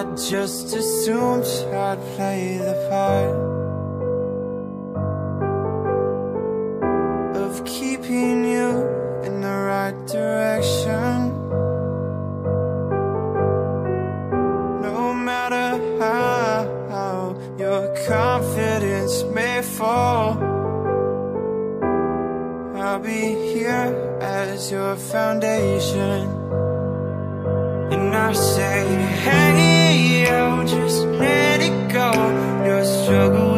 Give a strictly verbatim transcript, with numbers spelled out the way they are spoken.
I just assumed I'd play the part of keeping you in the right direction. No matter how your confidence may fall, I'll be here as your foundation. And I say, hey, yo, just let it go. Your struggle